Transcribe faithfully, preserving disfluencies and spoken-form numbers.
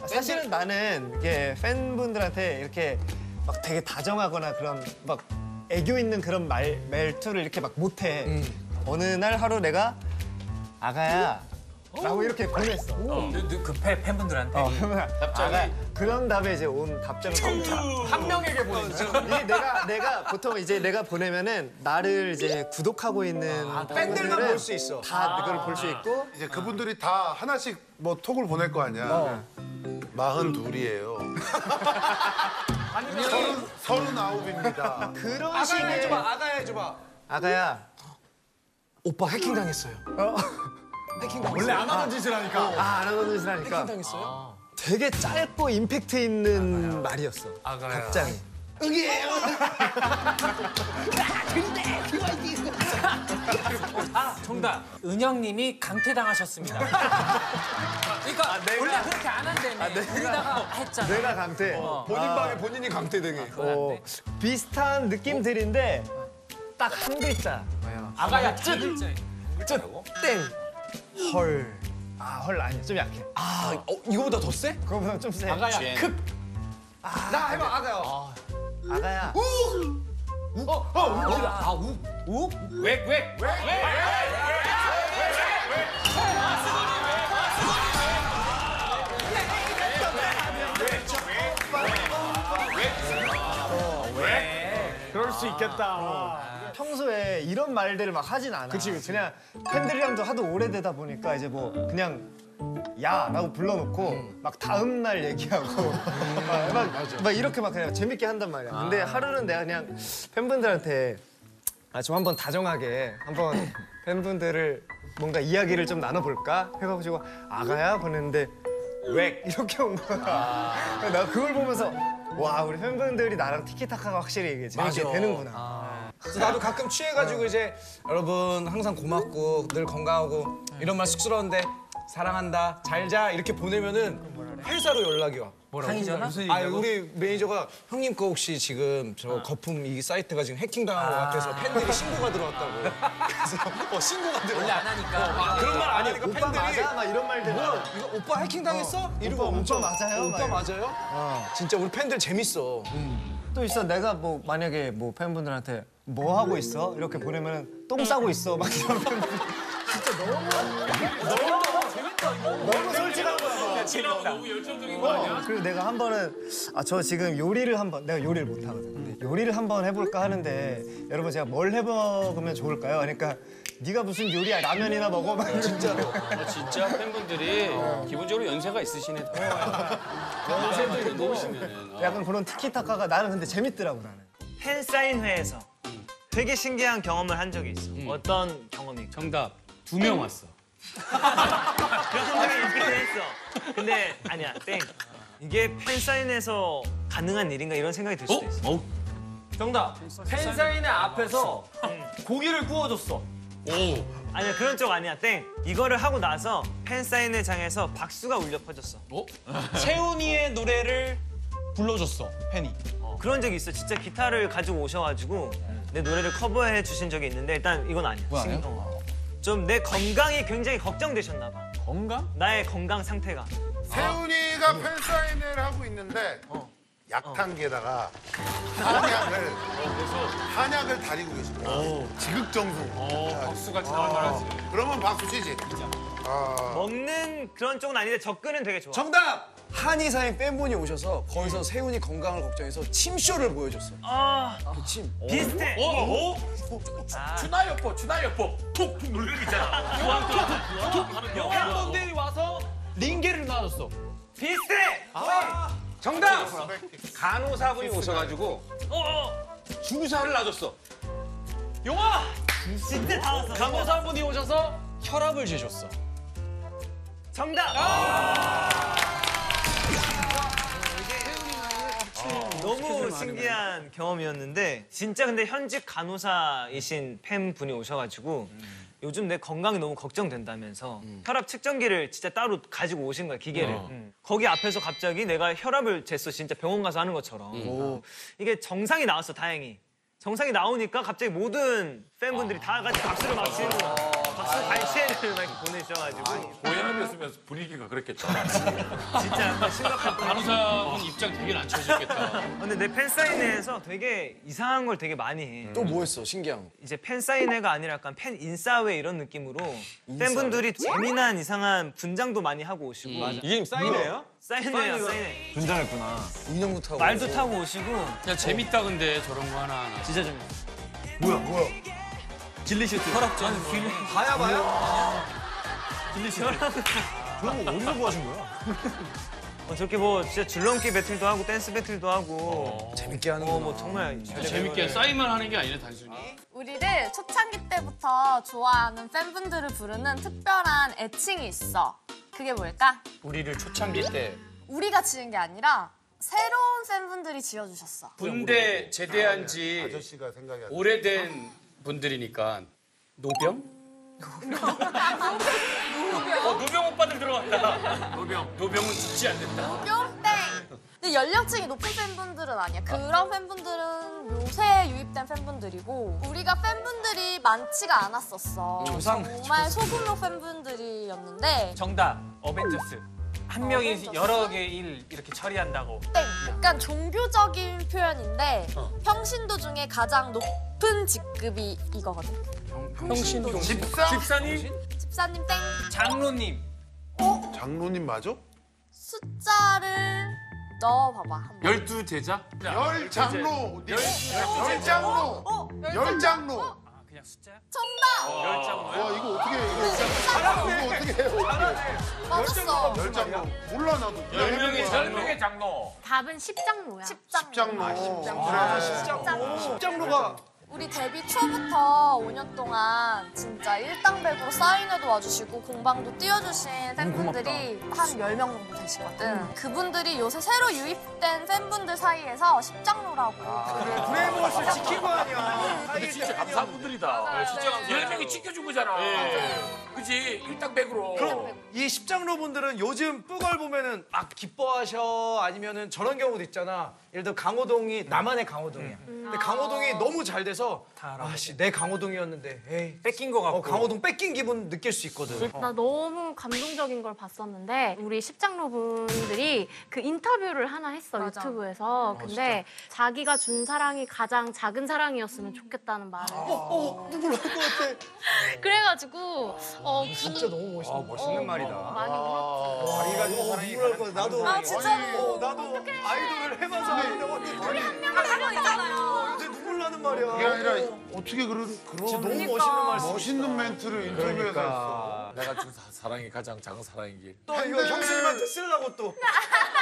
사실은 나는 이게 팬분들한테 이렇게 막 되게 다정하거나 그런 막 애교 있는 그런 말 말투를 이렇게 막 못해. 음. 어느 날 하루 내가 아가야 라고 이렇게 보냈어. 어, 그 팬분들한테. 어, 아가 그런 다음에 이제 온 답장을 한 명에게 보냈어. 이게 내가 내가 보통 이제 내가 보내면은 나를 이제 구독하고 있는 아, 팬들만 볼 수 있어. 다 그걸 볼 수 있고 이제 그분들이 다 하나씩 뭐 톡을 보낼 거 아니야. 어. 마흔 둘이에요. 서른 서른 아홉입니다. 그런 아가야 식의 해줘봐, 아가야 해줘봐. 아가야 오빠 해킹 당했어요. 어? 해킹 당했어요. 원래 안 하던 짓을 하니까. 아, 안 하던 짓을 하니까 해킹 당했어요? 되게 짧고 임팩트 있는 아가야. 말이었어. 아가야. 답장이. 응이에요. 아, 정답. 은영님이 강퇴당하셨습니다. 그러니까 아, 내가, 원래 그렇게 안 한다며. 아, 내가, 그러다가 했잖아. 내가 강퇴. 어. 본인 아. 방에 본인이 강퇴등해. 어, 비슷한 느낌들인데 딱 한 글자. 아가야 ጭ. 쯧, 땡, 헐. 아, 헐 아니야. 좀 약해. 아, 어, 이거보다 더 세? 그거보다 좀 세. 아가야 크. 아, 나 해봐, 아가야. 아, 아가야. 우! 우? 어, 어, 우기다. 아, 우? 우? 웩, 웩. 웩. 그럴 수 있겠다. 평소에 이런 말들을 막 하진 않아. 그치, 그치. 그냥 팬들이랑도 하도 오래되다 보니까 이제 뭐 그냥 야라고 불러놓고 막 다음 날 얘기하고 막, 막, 막 이렇게 막 그냥 재밌게 한단 말이야. 근데 하루는 내가 그냥 팬분들한테 아, 좀 한번 다정하게 한번 팬분들을 뭔가 이야기를 좀 나눠볼까 해가지고 아가야 보냈는데 웩 이렇게 온 거야. 나 그걸 보면서 와 우리 팬분들이 나랑 티키타카가 확실히 이게 재밌게 맞아. 되는구나. 아. 그래서 나도 가끔 취해가지고 이제 여러분 항상 고맙고 늘 건강하고 이런 말 쑥스러운데 사랑한다 잘 자 이렇게 보내면은 회사로 연락이 와. 당이 전화? 아 우리 매니저가 형님 거 혹시 지금 저 아. 거품 이 사이트가 지금 해킹당한 것 같아서 팬들이 신고가 들어왔다고. 그래서 어 신고가 들어. 원래 안 하니까. 그런 말 안 하니까 오빠 팬들이 맞아? 막 이런 말들. 뭐야 이거 오빠 해킹 당했어? 이러고 오빠, 엄청 오빠 맞아요? 오빠 막 맞아요? 진짜 우리 팬들 재밌어. 또 있어. 내가 뭐 만약에 뭐 팬분들한테 뭐 하고 있어? 이렇게 보내면은 똥 싸고 있어. 막 이런 팬들. 진짜 너무 너무 재밌다. 너무 솔직한 거야. 너무 열정적인 거 아니야? 어, 그리고 내가 한 번은 아 저 지금 요리를 한번 내가 요리를 못 하거든. 근데 요리를 한번 해볼까 하는데 여러분 제가 뭘 해먹으면 좋을까요? 그러니까 네가 무슨 요리야 라면이나 먹어 막 진짜로. 어, 진짜 팬분들이 기본적으로 연세가 있으시네. 연세들이 놓으시면은. 어. 약간 그런 티키타카가 나는 근데 재밌더라고 나는. 팬사인회에서 되게 신기한 경험을 한 적이 있어. 어떤 경험이? 정답. 두 명 왔어. 그런 생각이 있긴 했어. 근데 아니야, 땡. 이게 팬사인회에서 가능한 일인가 이런 생각이 들 수도 있어. 어? 정답. 팬사인회 앞에서 고기를 구워줬어. 오. 아니야, 그런 쪽 아니야, 땡. 이거를 하고 나서 팬사인회장에서 박수가 울려 퍼졌어. 어? 세훈이의 노래를 불러줬어, 팬이. 어, 그런 적이 있어. 진짜 기타를 가지고 오셔가지고 내 노래를 커버해 주신 적이 있는데 일단 이건 아니야. 뭐야? 좀 내 건강이 굉장히 걱정되셨나 봐. 건강? 나의 건강 상태가. 세훈이가 팬사인회를 하고 있는데 약탕기에다가 한약을 한약을 다리고 계신 거야. 지극정성. 박수가 지나갈 만하지. 그러면 박수 치지. 아, 먹는 그런 쪽은 아닌데 접근은 되게 좋아. 정답! 한의사의 팬분이 오셔서 거기서 세훈이 건강을 걱정해서 침쇼를 보여줬어. 아, 그 침. 비슷해. 어? 어? 추나요법, 추나요법. 툭툭 누르는 거 있잖아. 영양분들이 와서 링게를 놔줬어. 비슷해. 정답! 간호사분이 오셔가지고 어, 어. 주사를 놔줬어. 용아! 진짜 다 왔어. 간호사분이 오셔서 혈압을 재줬어. 정답. 너무 신기한 경험이었는데 진짜 근데 현직 간호사이신 팬분이 오셔가지고 요즘 내 건강이 너무 걱정된다면서 혈압 측정기를 진짜 따로 가지고 오신 거야, 기계를. 음. 거기 앞에서 갑자기 내가 혈압을 쟀어, 진짜 병원 가서 하는 것처럼. 이게 정상이 나왔어, 다행히. 정상이 나오니까 갑자기 모든 팬분들이 다 같이 박수를 막 치는 거야. 박수 발체를 막 이렇게 보내셔가지고 고현이었으면 분위기가 그랬겠다. 진짜 약간 심각한. 간호사분 입장 되게 난처해졌겠다. 근데 내 팬사인회에서 되게 이상한 걸 되게 많이 해. 또 뭐 했어? 신기한 거. 이제 팬사인회가 아니라 약간 팬 인싸회 이런 느낌으로 팬분들이 재미난 이상한 분장도 많이 하고 오시고. 이게 사인회예요? 사인회야 사인회. 분장했구나. 인형도 타고. 말도 타고 오시고. 야 재밌다 근데 저런 거 하나 하나. 진짜 좀. 뭐야 뭐야. 길리슈트. 혈압전. 봐야 봐야. 길리슈트. 그런 거 어디서 구하신 거야? 어, 저렇게 뭐 진짜 줄넘기 배틀도 하고 댄스 배틀도 하고. 재밌게 하는 거. 어, 뭐 정말 재밌게 사인만 하는 게 아니라 단순히. 우리를 초창기 때부터 좋아하는 팬분들을 부르는 특별한 애칭이 있어. 그게 뭘까? 우리를 초창기 때 우리가 지은 게 아니라 새로운 팬분들이 지어주셨어. 군대 제대한 지 아저씨가 생각이 안 나. 오래된 분들이니까 노병? 어 노병 오빠들 들어왔다. 노병. 노병은 죽지 않는다. 뿅! 땡! 근데 연령층이 높은 팬분들은 아니야. 그런 팬분들은 요새 유입된 팬분들이고 우리가 팬분들이 많지가 않았었어. 정말 소규모 팬분들이었는데 정답. 어벤져스. 한 명이 여러 개 일 이렇게 처리한다고. 땡! 약간 종교적인 표현인데 평신도 중에 가장 높은 직급이 이거거든. 평신도. 집사? 집사님? 집사님 땡! 장로님. 장로님 맞아? 숫자를 넣어봐봐. 한번. 열두 제자? 열 장로. 열 장로. 어? 열 장로. 아, 그냥 숫자야? 정답! 열 장로야? 와 이거 어떻게 해? 이거 어떻게 해요? 맞았어. 열 장로. 몰라 나도. 열 명의 열 명의 장로. 답은 십장로야. 십장로. 아, 십장로. 아, 그래. 십장로. 십장로가 우리 데뷔 초부터 오 년 동안 진짜 일당백으로 사인회도 와주시고 공방도 띄워주신 팬분들이 한 열 명 정도 되시거든. 그분들이 요새 새로 유입된 팬분들 사이에서 십장로라고 그를 브레이브워스를 지킨 거 아니야. 근데 진짜 감사한 분들이다. 진짜 감사해요. 열 명이 지켜준 거잖아. 그지? 일당백으로. 그럼 이 십장로 분들은 요즘 뿌걸 보면은 막 기뻐하셔 아니면은 저런 경우도 있잖아. 예를 들어 강호동이 나만의 강호동이야. 근데 강호동이 너무 잘 돼서 아씨 내 강호동이었는데 에이 뺏긴 거 같고. 어, 강호동 뺏긴 기분 느낄 수 있거든. 나 너무 감동적인 걸 봤었는데 우리 십장로분들이 그 인터뷰를 하나 했어 맞아. 유튜브에서. 근데 자기가 준 사랑이 가장 작은 사랑이었으면 좋겠다는 말을 어 누굴 알 것 같아. 그래가지고 어 진짜 너무 멋있다. 멋있는 말이다. 많이 울었어. 자기 가지고 사랑이 누굴 알 것 같아. 나도 아 진짜로. 어, 나도 아이돌을 해봐서 아는데 어떻게 한명 있잖아요. 근데 누굴라는 말이야. 그게 아니라 어떻게 그런 그런 너무 멋있는 말씀. 멋있는 멘트를 인터뷰에서 했어. 내가 준 사- 사랑이 가장 작은 사랑이길. 또 이거 형수님한테 쓰려고 또.